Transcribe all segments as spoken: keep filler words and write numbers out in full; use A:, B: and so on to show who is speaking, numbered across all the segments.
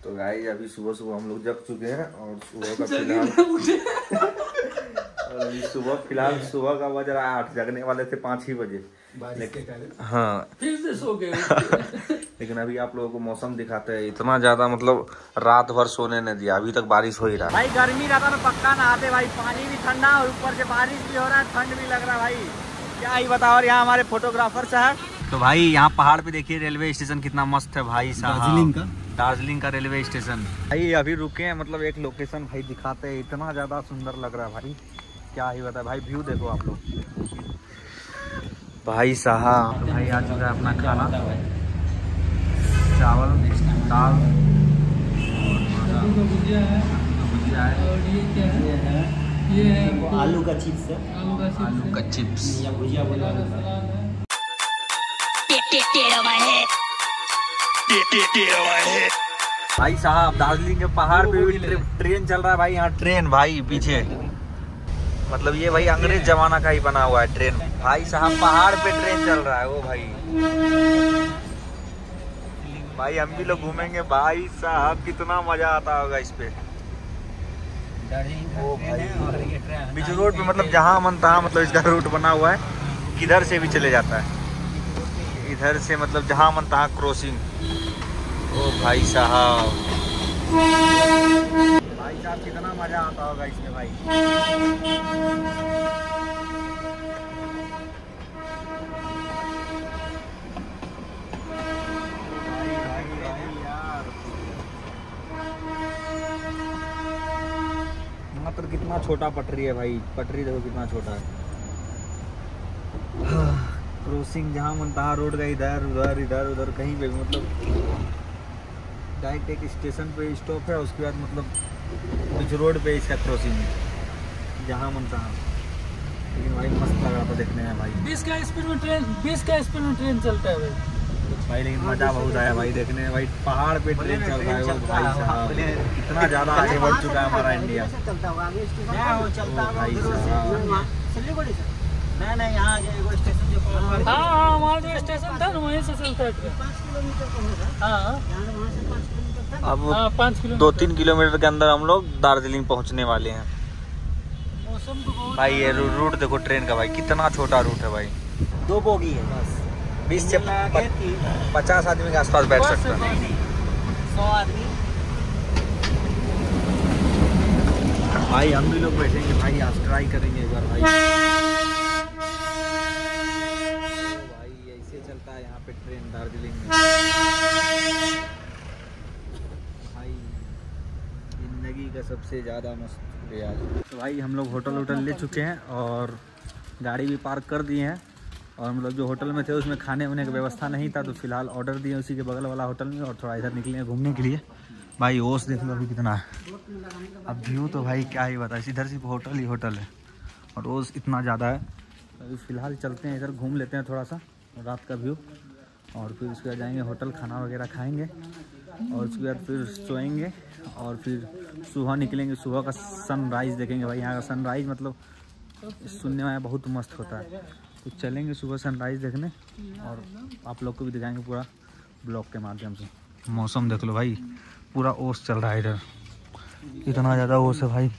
A: तो गाइस अभी सुबह सुबह हम लोग जग चुके हैं और सुबह का फिलहाल और अभी सुबह फिलहाल सुबह का बज रहा है आठ, जगने वाले थे पाँच ही बजे लेकिन हाँ
B: फिर से सो गए।
A: लेकिन अभी आप लोगों को मौसम दिखाते हैं, इतना ज्यादा मतलब रात भर सोने नहीं दिया, अभी तक बारिश हो ही रहा है
C: भाई। गर्मी रहता तो पक्का नहाते भाई, पानी भी ठंडा और ऊपर से बारिश भी हो रहा है, ठंड भी लग रहा है भाई, क्या ही बताओ। और यहाँ हमारे फोटोग्राफर साहब, तो भाई यहाँ पहाड़ पे देखिए रेलवे स्टेशन कितना मस्त है भाई साहब, दार्जिलिंग का दार्जिलिंग का रेलवे स्टेशन भाई। अभी रुके हैं, मतलब एक लोकेशन भाई दिखाते हैं, इतना ज्यादा सुंदर लग रहा है भाई, क्या ही बताए भाई। व्यू देखो आप लोग भाई साहब। भाई आ चुका है अपना खाना, चावल दाल
B: भुजिया है,
C: भुजिया है
B: और ये क्या है, ये है
D: आलू का चिप्स है,
B: आलू का चिप्स
C: आलू का चिप्स
D: या भुजिया बोला
B: है, सलाद है।
C: भाई साहब। दार्जिलिंग के पहाड़ पे भी ट्रे, ट्रेन चल रहा है भाई, यहाँ ट्रेन भाई पीछे, मतलब ये भाई अंग्रेज जमाना का ही बना हुआ है ट्रेन भाई साहब। पहाड़ पे ट्रेन चल रहा है वो भाई। भाई हम भी लोग घूमेंगे भाई साहब, कितना मजा आता होगा इस पे। ओ भाई बीच रोड पे, मतलब जहाँ मन तहाँ, मतलब इसका रूट बना हुआ है, किधर से भी चले जाता है, इधर से मतलब जहाँ मन तहाँ क्रॉसिंग। ओ भाई साहब, भाई साहब कितना मजा आता होगा इसमें भाई। भाई भाई भाई यार, मात्र कितना छोटा पटरी है भाई, पटरी देखो कितना छोटा है। क्रॉसिंग जहाँ मन तहाँ रोड का, इधर उधर इधर उधर कहीं पे भी, मतलब डायरेक्ट एक स्टेशन पे स्टॉप है, उसके बाद मतलब बीच रोड पे इसका क्रॉसिंग है, जहाँ मन तहाँ। लेकिन भाई मस्त लग रहा था देखने में भाई।
B: बीस का स्पीड में ट्रेन बीस का स्पीड में ट्रेन चलता है भाई
A: भाई लेकिन मजा बहुत आया भाई देखने में भाई। पहाड़ पे ट्रेन चल रहा है वो भाई साहब, इतना ज़्यादा आगे बढ़ चुका है हमारा इंडिया भाई साहब।
D: नहीं नहीं, यहाँ जो स्टेशन जो
B: हाँ हाँ, हमारा जो स्टेशन था ना वहीं से चलता है ट्रेन। हाँ
A: अब
B: हाँ, पाँच किलोमीटर
A: दो तीन किलोमीटर के अंदर हम लोग दार्जिलिंग पहुंचने वाले हैं
B: मौसम तो बहुत
A: भाई। ये रू, रूट देखो ट्रेन का भाई, कितना छोटा रूट है भाई।
D: दो बोगी है बस,
A: बीस से पचास आदमी के आसपास बैठ सकता है
D: सौ आदमी।
A: भाई। हम भी लोग बैठेंगे भाई, आज ट्राई करेंगे एक बार भाई। भाई ऐसे चलता है यहाँ पे ट्रेन दार्जिलिंग में भाई, जिंदगी का सबसे ज़्यादा मस्त रियाज। तो भाई हम लोग होटल वोटल ले चुके हैं और गाड़ी भी पार्क कर दिए हैं, और हम लोग जो होटल में थे उसमें खाने वाने की व्यवस्था नहीं था, तो फिलहाल ऑर्डर दिए उसी के बगल वाला होटल में, और थोड़ा इधर निकले घूमने के लिए। भाई ओस देख लो अभी कितना है, अब व्यू तो भाई क्या ही बता, इधर सिर्फ होटल ही होटल है और ओस इतना ज़्यादा है। अभी फ़िलहाल चलते हैं इधर, घूम लेते हैं थोड़ा सा रात का व्यू, और फिर उसके बाद जाएंगे होटल, खाना वगैरह खाएंगे, और उसके बाद फिर सोएंगे, और फिर सुबह निकलेंगे, सुबह का सनराइज़ देखेंगे भाई। यहाँ का सनराइज़ मतलब सुनने में बहुत मस्त होता है, तो चलेंगे सुबह सनराइज़ देखने, और आप लोग को भी दिखाएंगे पूरा ब्लॉग के माध्यम से। मौसम देख लो भाई, पूरा ओस चल रहा है इधर, इतना ज़्यादा ओस है भाई,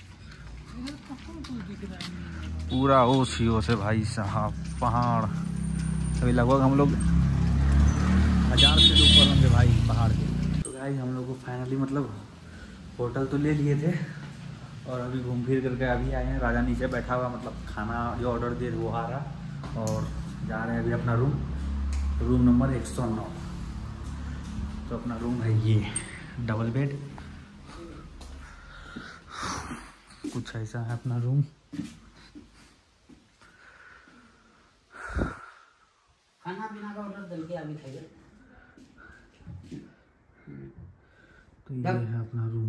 A: पूरा ओस ही ओस है भाई साहब। पहाड़ अभी लगभग हम लोग हज़ार से ऊपर होंगे भाई पहाड़ के। तो भाई हम लोग को फाइनली मतलब होटल तो ले लिए थे, और अभी घूम फिर करके अभी आए हैं। राजा नीचे बैठा हुआ, मतलब खाना जो ऑर्डर दिए वो आ रहा, और जा रहे हैं अभी अपना रूम, रूम नंबर एक सौ नौ। तो अपना रूम है ये, डबल बेड, कुछ ऐसा है अपना रूम।
D: खाना पीना का ऑर्डर दल के अभी खाइए।
A: तो ये है अपना रूम।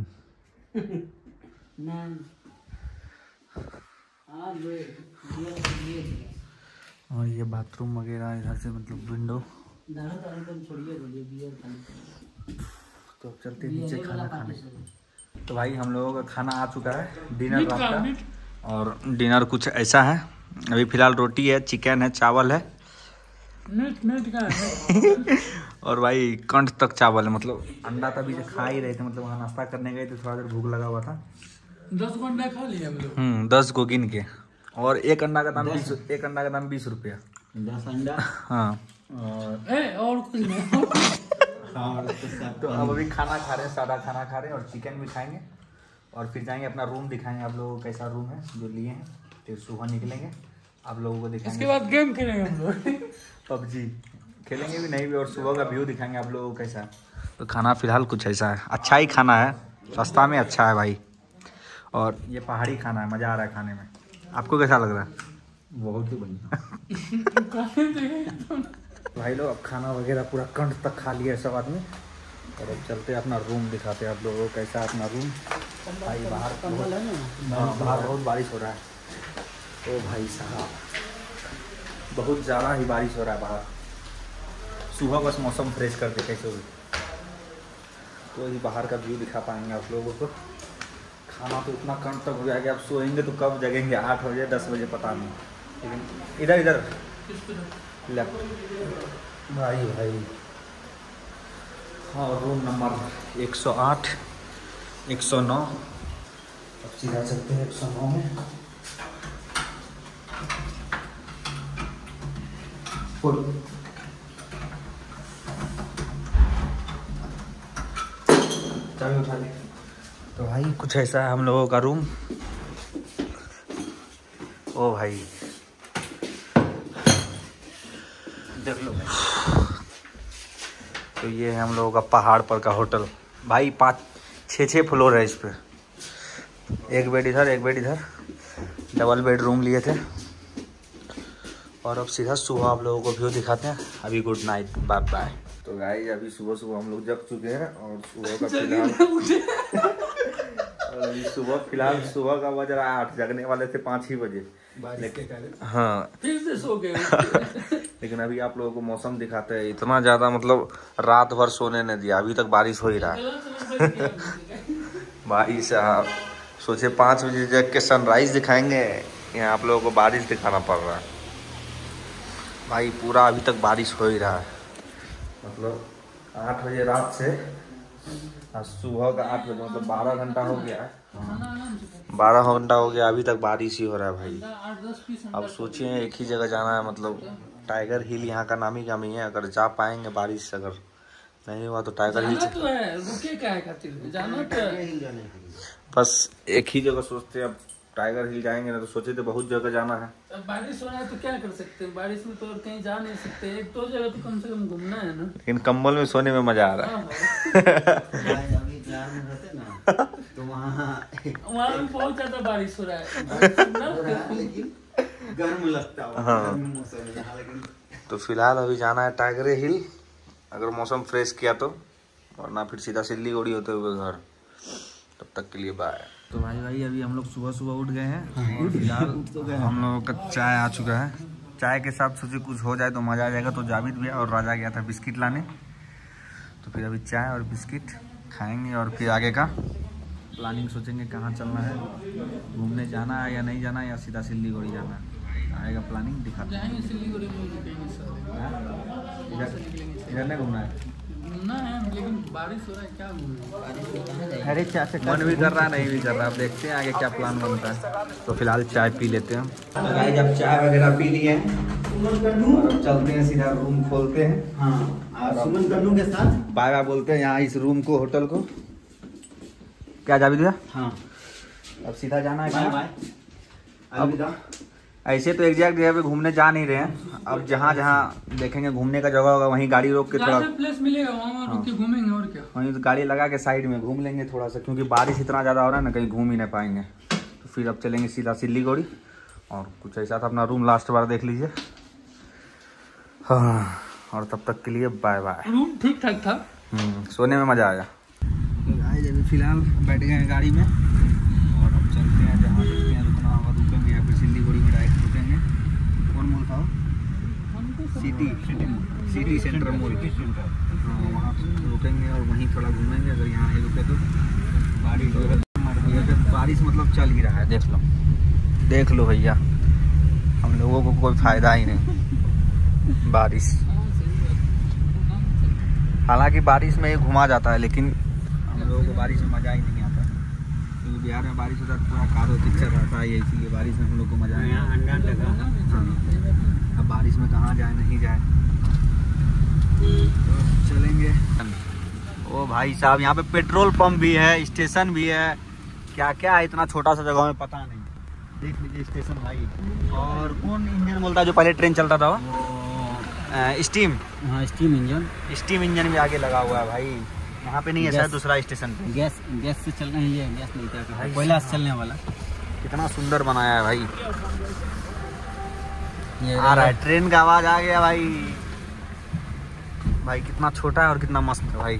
A: और ये बाथरूम वगैरह इधर से, मतलब विंडो। तो अब चलते नीचे खाना खाने। तो भाई हम लोगों का खाना आ चुका है, डिनर रात का, और डिनर कुछ ऐसा है। अभी फिलहाल रोटी है, चिकन है, चावल है,
B: मीट मीट का है
A: और भाई कंठ तक चावल है, मतलब अंडा तभी से खा ही रहे थे, मतलब वहाँ नाश्ता करने गए थे, थोड़ा देर भूख लगा हुआ था।
B: दस गो अंडा खा लिए हम लोग।
A: हम्म दस को गिन के, और एक अंडा का दाम बीस एक अंडा का दाम बीस रुपया।
D: दस अंडा
A: हाँ
D: और
B: ए, और कुछ नहीं।
A: तो अब अभी खाना खा रहे हैं, सादा खाना खा रहे हैं, और चिकन भी खाएंगे, और फिर जाएंगे अपना रूम दिखाएंगे आप लोगों को कैसा रूम है जो लिए हैं। फिर सुबह निकलेंगे, आप लोगों को दिखाएंगे।
B: इसके बाद गेम खेलेंगे हम लोग।
A: पबजी खेलेंगे भी नहीं भी, और सुबह का व्यू दिखाएंगे आप लोगों को कैसा है। तो खाना फिलहाल कुछ ऐसा है, अच्छा ही खाना है, सस्ता में अच्छा है भाई, और ये पहाड़ी खाना है, मज़ा आ रहा है खाने में। आपको कैसा लग रहा है?
D: बहुत ही बढ़िया।
A: भाई लोग अब खाना वगैरह पूरा कंठ तक खा लिया है सब आदमी, और अब चलते हैं अपना रूम दिखाते हैं आप लोगों को कैसा है अपना रूम। भाई बाहर
D: कंबल है ना,
A: हाँ, बाहर बहुत बारिश हो रहा है। ओ भाई साहब बहुत ज़्यादा ही बारिश हो रहा है बाहर। सुबह बस मौसम फ्रेश कर दे कैसे भी, तो ये बाहर का व्यू दिखा पाएंगे आप लोगों को। खाना तो इतना कम तक हो गया कि आप सोएंगे तो कब जगेंगे, आठ बजे दस बजे पता नहीं। लेकिन इधर इधर लेफ्ट भाई भाई हाँ, रूम नंबर एक सौ आठ एक सौ नौ। अब सीधा चलते हैं एक सौ नौ में। फुल चाबी उठा ले। तो भाई कुछ ऐसा है हम लोगों का रूम। ओ भाई देख लो। तो ये है हम लोगों का पहाड़ पर का होटल। भाई पाँच छः छः फ्लोर है इस पे, एक बेड इधर एक बेड इधर, डबल बेड रूम लिए थे। और अब सीधा सुबह आप लोगों को व्यू दिखाते हैं। अभी गुड नाइट, बाय बाय। तो गाइस अभी सुबह सुबह हम लोग जग चुके हैं, और सुबह का फिलहाल और अभी सुबह फिलहाल सुबह का बज रहा है आठ, जगने वाले थे पाँच ही बजे। लेकिन हाँ
B: फिर से सो गए।
A: लेकिन अभी आप लोगों को मौसम दिखाते हैं, इतना ज़्यादा मतलब रात भर सोने नहीं दिया, अभी तक बारिश हो ही रहा है भाई साहब। सोचे पाँच बजे जग के सनराइज दिखाएंगे, यहाँ आप लोगों को बारिश दिखाना पड़ रहा है भाई। पूरा अभी तक बारिश हो ही रहा है, मतलब आठ बजे रात से सुबह का आठ बजे, मतलब बारह घंटा हो गया है, बारह घंटा हो गया, अभी तक बारिश ही हो रहा है भाई। अब सोचिए एक ही जगह जाना है, मतलब टाइगर हिल यहाँ का नामी गामी है। अगर जा पाएंगे, बारिश अगर नहीं हुआ तो टाइगर हिल
B: जाना तो है, रुके क्या है खातिर जाना तो है।
A: बस एक ही जगह सोचते हैं, अब टाइगर हिल जाएंगे ना तो सोचे तो बहुत जगह जाना है।
B: अब बारिश हो रहा है तो क्या कर सकते हैं, बारिश में तो और कहीं जा नहीं सकते, एक दो जगह तो कम से कम घूमना है ना।
A: लेकिन कंबल में सोने में मजा आ रहा है।
D: अभी बिहार में रहते ना तो वहाँ
B: वहाँ भी बहुत ज्यादा बारिश हो रहा है,
D: लेकिन गर्म लगता है।
A: हाँ।
D: गर्म मौसम है यहाँ, लेकिन
A: तो फिलहाल अभी जाना है टाइगर हिल, अगर मौसम फ्रेश किया तो, वरना फिर सीधा सिल्लीगुड़ी होते हुए घर। तब तक के लिए बाय। तो भाई भाई अभी हम लोग सुबह सुबह उठ गए हैं, और फिलहाल हम लोगों का चाय आ चुका है। चाय के साथ सोचे कुछ हो जाए तो मज़ा आ जाएगा, तो जावेद भैया और राजा गया था बिस्किट लाने, तो फिर अभी चाय और बिस्किट खाएंगे, और फिर आगे का प्लानिंग सोचेंगे कहाँ चलना है, घूमने जाना है या नहीं जाना है, या सीधा सिल्लीगुड़ी जाना है। आएगा प्लानिंग दिखाते हैं।
B: जाएंगे सिलीगुड़ी में रुकेंगे सर।
A: इधर इधर नहीं घूमना है,
B: घूमना है लेकिन बारिश हो रहा है, क्या घूमना।
A: अरे चाचा मन भी कर रहा नहीं भी कर रहा। अब देखते हैं आगे क्या प्लान बनता है। तो फिलहाल चाय पी लेते हैं। तो भाई जब चाय वगैरह पी लिए हैं, और अब चलते हैं सीधा रूम खोलते हैं।
D: हाँ, और सुमन कन्नू के साथ
A: बाय बाय बोलते हैं यहाँ इस रूम को, होटल को। क्या जावेद भैया?
D: हाँ
A: अब सीधा जाना है
D: बाय
A: कहाँ?
D: बाय अलविदा।
A: ऐसे तो एग्जैक्ट जगह पे घूमने जा नहीं रहे हैं, अब जहाँ जहाँ देखेंगे घूमने का जगह होगा वहीं गाड़ी रोक के थोड़ा
B: प्लेस मिलेगा वहाँ रुक के घूमेंगे, और क्या।
A: वहीं तो गाड़ी लगा के साइड में घूम लेंगे थोड़ा सा, क्योंकि बारिश इतना ज़्यादा हो रहा है ना, कहीं घूम ही नहीं पाएंगे। तो फिर अब चलेंगे सीधा सिल्लीगुड़ी, और कुछ ऐसा था। अपना रूम लास्ट बार देख लीजिए। हाँ, और तब तक के लिए बाय बाय।
B: रूम ठीक ठाक था,
A: सोने में मज़ा आया। तो गाइस अभी फिलहाल बैठ गए हैं गाड़ी में, और अब चलते हैं जहाँ देखते हैं रुकना होगा रुकेंगे, या फिर सिल्लीगुड़ी में डायरेक्ट रुकेंगे। कौन मॉल था? City city centre mall. हाँ, वहाँ रुकेंगे और वहीं थोड़ा घूमेंगे, अगर यहाँ नहीं रुके तो। बारिश बारिश मतलब चल ही रहा है, देख लो देख लो भैया, हम लोगों को कोई फायदा ही नहीं बारिश। हालांकि बारिश में ही घुमा जाता है, लेकिन हम लोगों को बारिश में मज़ा ही नहीं आता, क्योंकि बिहार में बारिश होता है तो पूरा कादो किच्चर रहता है, इसीलिए बारिश में हम लोग को मज़ा नहीं आता।
D: अंडा लगा
A: हाँ, अब बारिश में कहाँ जाए नहीं जाए, तो चलेंगे। ओ भाई साहब, यहाँ पे पेट्रोल पंप भी है, स्टेशन भी है, क्या क्या है इतना छोटा सा जगह में पता नहीं। देख लीजिए स्टेशन भाई। और कौन इंजन बोलता है जो पहले ट्रेन चलता था वो? स्टीम।
D: हाँ, स्टीम इंजन।
A: स्टीम इंजन भी आगे लगा हुआ है भाई। यहाँ पे नहीं है शायद, दूसरा स्टेशन पे।
D: गैस गैस से चल रही है, गैस नहीं था, कोयला से चलने वाला।
A: कितना सुंदर बनाया है भाई।
D: ये
A: आ रहा है ट्रेन का आवाज आ गया भाई। भाई कितना छोटा है और कितना मस्त है भाई।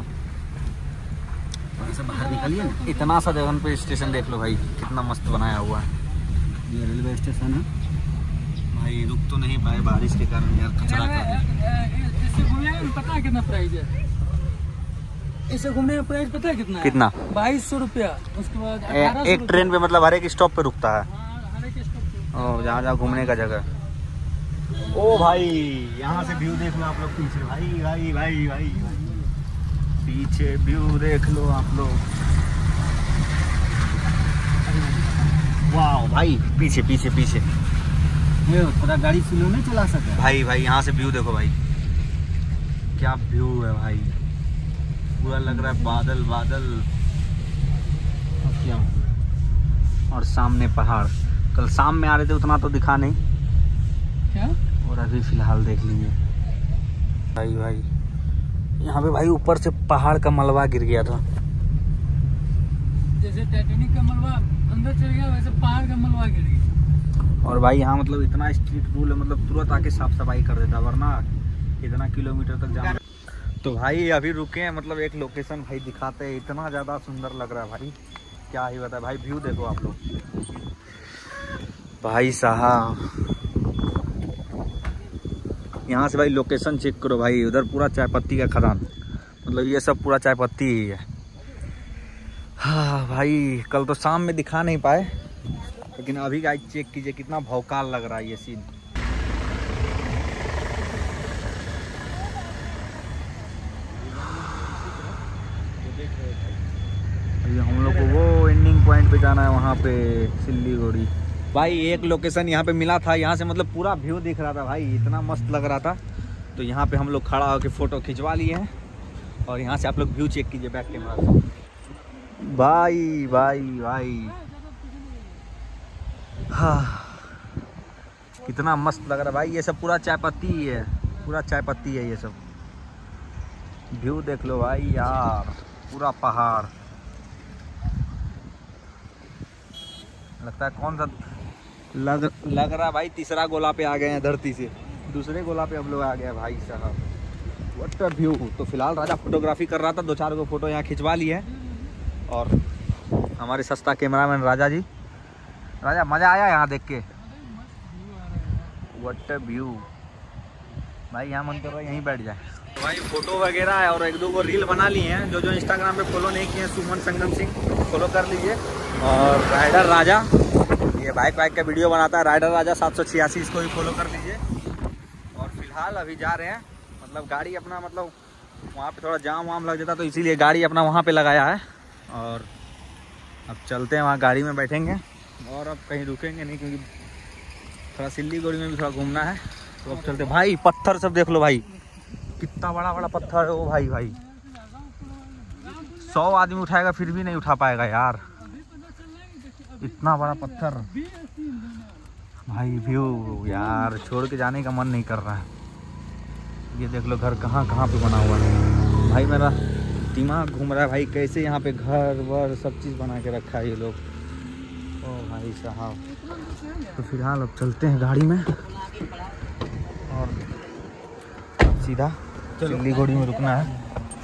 D: से बाहर निकलिए ना,
A: इतना सा जगह पे स्टेशन देख लो भाई, कितना मस्त बनाया हुआ है।
D: ये रेलवे स्टेशन है
A: भाई रुक तो नहीं पाए बारिश के कारण यार, कचरा कर दिया।
B: इससे घूमने में पता है कितना प्राइस है? इससे घूमने का प्राइस पता है कितना है?
A: कितना?
B: बाईस सौ रुपया। उसके बाद
A: ए,
B: अठारह
A: एक ट्रेन पे मतलब हर एक स्टॉप पे रुकता है।
B: हर एक स्टॉप पे।
A: ओ, जहाँ जहाँ घूमने का जगह। ओ भाई, यहाँ से व्यू देख लो आप लोग पीछे। भाई भाई भाई भाई पीछे व्यू देख लो आप लोग। वाह भाई, पीछे पीछे पीछे
D: ये थोड़ा गाड़ी स्लो नहीं चला सके
A: भाई। भाई यहाँ से व्यू देखो भाई, क्या व्यू है भाई। पूरा लग रहा है बादल बादल,
D: क्या
A: और सामने पहाड़। कल शाम में आ रहे थे उतना तो दिखा नहीं,
B: क्या?
A: और अभी फिलहाल देख लीजिए भाई। भाई यहाँ पे भाई ऊपर से पहाड़ का मलबा गिर गया था।
B: जैसे टाइटैनिक का मलबा अंदर चल गया, वैसे पहाड़ का मलबा गिर गया।
A: और भाई यहाँ मतलब इतना स्ट्रिक्ट रूल है, मतलब तुरंत आके साफ सफाई कर देता, वरना इतना किलोमीटर तक जाना। तो भाई अभी रुके हैं, मतलब एक लोकेशन भाई दिखाते हैं, इतना ज़्यादा सुंदर लग रहा है भाई, क्या ही बताए भाई। व्यू देखो आप लोग भाई साहब। यहाँ से भाई लोकेशन चेक करो भाई, उधर पूरा चाय पत्ती का खदान, मतलब ये सब पूरा चाय पत्ती ही है। हाँ भाई, कल तो शाम में दिखा नहीं पाए, लेकिन अभी गाइस चेक कीजिए कितना भौकाल लग रहा है ये सीन। हम लोग को वो एंडिंग पॉइंट पे जाना है, वहाँ पे सिल्लीगुड़ी। भाई एक लोकेशन यहाँ पे मिला था, यहाँ से मतलब पूरा व्यू दिख रहा था भाई, इतना मस्त लग रहा था। तो यहाँ पे हम लोग खड़ा होकर फ़ोटो खिंचवा लिए हैं, और यहाँ से आप लोग व्यू चेक कीजिए बैक कैमरा से। भाई भाई भाई हाँ, कितना मस्त लग रहा है भाई। ये सब पूरा चाय पत्ती ही है, पूरा चाय पत्ती है ये सब। व्यू देख लो भाई यार, पूरा पहाड़। लगता है कौन सा लग लग रहा है भाई, तीसरा गोला पे आ गए हैं धरती से, दूसरे गोला पे हम लोग आ गए भाई साहब। What a view. तो फिलहाल राजा फोटोग्राफी कर रहा था, दो चार गो फोटो यहाँ खिंचवा लिए हैं, और हमारे सस्ता कैमरामैन राजा जी। राजा मज़ा आया यहाँ देख के? व्हाट अ व्यू भाई, यहाँ मन कर रहा है यहीं बैठ जाए भाई। फोटो वगैरह है और एक दो को रील बना लिए हैं। जो जो इंस्टाग्राम पे फॉलो नहीं किए हैं, सुमन संगम सिंह फॉलो कर लीजिए। और राइडर राजा, ये बाइक वाइक का वीडियो बनाता है, राइडर राजा सात सौ छियासी, इसको भी फॉलो कर लीजिए। और फिलहाल अभी जा रहे हैं, मतलब गाड़ी अपना, मतलब वहाँ पे थोड़ा जाम वाम लग जाता, तो इसीलिए गाड़ी अपना वहाँ पे लगाया है। और अब चलते हैं, वहाँ गाड़ी में बैठेंगे, और अब कहीं रुकेंगे नहीं, क्योंकि थोड़ा सिल्लीगुड़ी में भी थोड़ा घूमना है। तो अब चलते। भाई पत्थर सब देख लो भाई, कितना बड़ा बड़ा पत्थर है वो भाई। भाई सौ आदमी उठाएगा फिर भी नहीं उठा पाएगा यार, इतना बड़ा पत्थर भाई। व्यू यार, छोड़ के जाने का मन नहीं कर रहा है। ये देख लो घर कहाँ कहाँ पे बना हुआ है भाई। मेरा दिमाग घूम रहा है भाई, कैसे यहाँ पे घर वर सब चीज़ बना के रखा है ये लोग। ओ भाई साहब, तो फिलहाल अब चलते हैं गाड़ी में, और सीधा सिल्लीगुड़ी में रुकना है,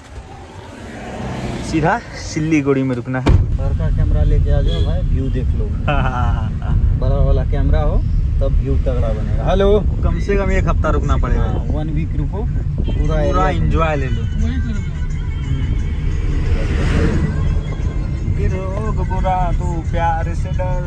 A: सीधा सिल्लीगुड़ी में रुकना है।
D: घर का कैमरा लेके आ जाओ भाई, व्यू देख लो। बड़ा वाला कैमरा हो तब व्यू तगड़ा बनेगा। हेलो,
A: कम से कम एक हफ्ता रुकना पड़ेगा।
D: वन वीक रुको, पूरा
A: पूरा एंजॉय ले लो।
B: वही करूँगा।
A: फिर हो बुरा तू प्यार से डर।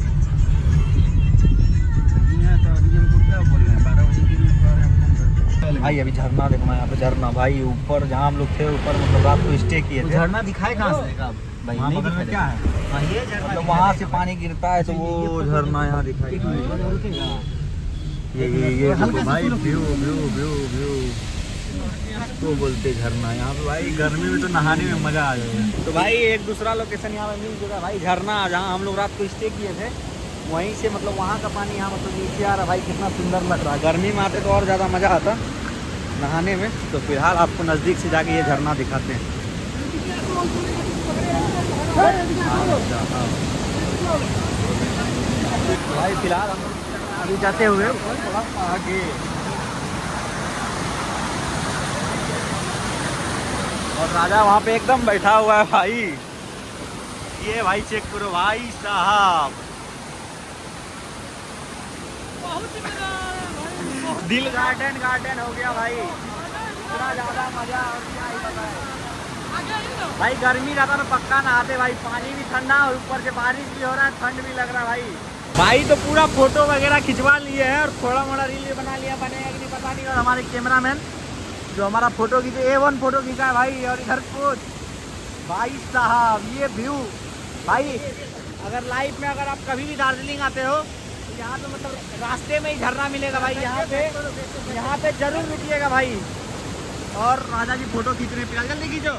D: तो अभी हमको क्या बोल रहे हैं, बारह बजे के लिए
A: भाई अभी झरना देखना, यहाँ पे झरना भाई ऊपर जहाँ हम लोग थे ऊपर मतलब रात को स्टे किए थे।
D: झरना दिखाए कहाँ से भाई?
A: वहाँ
D: नहीं
A: बगल में
D: दिखाई
A: क्या है?
D: हाँ, ये झरना
A: मतलब वहाँ से पानी गिरता है तो वो झरना यहाँ दिखाई देता है। ये ये ये देखो भाई व्यू व्यू व्यू व्यू तो बोलते झरना। यहाँ पे भाई गर्मी में तो नहाने में मजा आ जाएगा। तो भाई एक दूसरा लोकेशन यहाँ पे मिल चुका भाई, झरना जहाँ हम लोग रात को स्टे किए थे वहीं से मतलब वहाँ का पानी यहाँ मतलब नीचे आ रहा भाई, कितना सुंदर लग रहा है। गर्मी में आते तो और ज़्यादा मज़ा आता नहाने में। तो फिलहाल आपको नज़दीक से जाके ये झरना दिखाते हैं। भाई फिलहाल हम अभी जाते हुए थोड़ा आगे, और राजा वहाँ पे एकदम बैठा हुआ है भाई। ये भाई चेक करो भाई साहब, दिल गार्डन गार्डन हो गया भाई, इतना ज़्यादा मज़ा और क्या ही बताए भाई। गर्मी ज़्यादा में पक्का नहाते भाई, पानी भी ठंडा और ऊपर से बारिश भी हो रहा है, ठंड भी लग रहा है भाई। भाई तो पूरा फोटो वगैरह खिंचवा लिए हैं और थोड़ा मोड़ा रील भी बना लिया, बनेगा कि नहीं पता नहीं। और हमारे कैमरामैन जो हमारा फोटो खींचे ए वन फोटो खींचा है भाई। और इधर कुछ भाई साहब ये व्यू भाई, अगर लाइफ में अगर आप कभी भी दार्जिलिंग आते हो तो यहाँ पे मतलब रास्ते में ही झरना मिलेगा भाई। यहाँ पे यहाँ पे जरूर रुकिएगा भाई। और राजा जी फोटो खींच रहे हैं, जल्दी खींचो।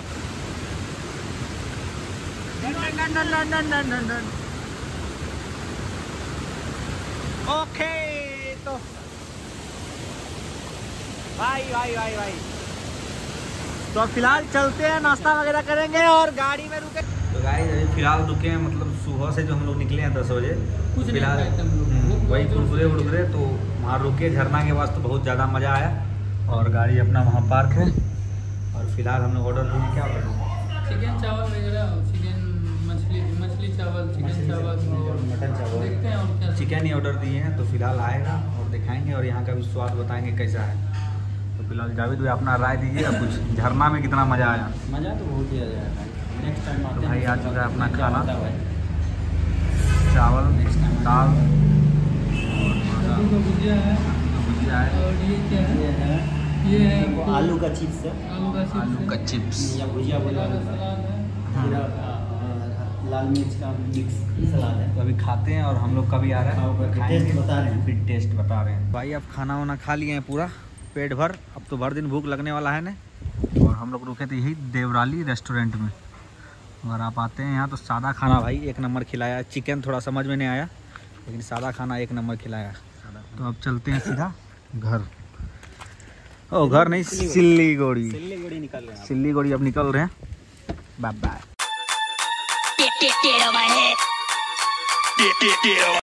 A: ओके तो भाई भाई भाई भाई तो फिलहाल चलते हैं, नाश्ता वगैरह करेंगे और गाड़ी में रुके। तो गाड़ी अभी फिलहाल रुके हैं, मतलब सुबह से जो हम लोग निकले हैं दस बजे,
B: कुछ
A: फिलहाल वही कुरकुरे उड़कुरे तो वहाँ रुके। झरना के पास तो बहुत ज़्यादा मज़ा आया और गाड़ी अपना वहाँ पार्क है। और फिलहाल हम लोग ऑर्डर दिए, क्या ऑर्डर दिए?
B: चिकन चावल वगैरह, चिकन मछली मछली चावल, चिकन चावल,
A: मटन चावल,
B: देखते हैं और क्या।
A: चिकन ही ऑर्डर दिए हैं तो फिलहाल आएगा और दिखाएंगे और यहाँ का भी स्वाद बताएंगे कैसा है। तो फिलहाल जावेद भाई अपना राय दीजिएगा कुछ, झरना में कितना मज़ा आया?
D: मज़ा तो बहुत ही आ जाएगा भाई। नेक्स्ट टाइम आते हैं
A: भाई आ चुका है अपना
D: क्या
A: खाना,
D: होता है भाई।
A: चावल दाल
B: आलू का भुजिया है
A: भुजिया है,
B: और ये क्या है?
D: ये है
B: ये है
D: वो आलू का चिप्स है
B: आलू का चिप्स
A: आलू
B: है,
A: का चिप्स,
D: या भुजिया बोला
B: सलाद
D: जाता है।
B: सलाद है।
D: जीरा का, लाल मिर्च का मिक्स सलाद है।
A: तो अभी खाते हैं और हम लोग का भी आ रहा
D: हाँ,
A: है,
D: ऊपर
A: खाएंगे,
D: टेस्ट बता रहे हैं।
A: फिर टेस्ट बता रहे हैं। भाई अब खाना वाना खा लिए हैं पूरा पेट भर, अब तो भर दिन भूख लगने वाला है ना। और हम लोग रुके थे यही देवराली रेस्टोरेंट में। अगर आप आते हैं यहाँ तो सादा खाना भाई एक नंबर खिलाया। चिकन थोड़ा समझ में नहीं आया लेकिन सादा खाना एक नंबर खिलाया। तो अब चलते हैं सीधा घर। ओ घर नहीं, सिल्लीगुड़ी,
D: सिल्लीगुड़ी निकल रहे हैं।
A: सिल्लीगुड़ी अब निकल रहे हैं। Bye bye.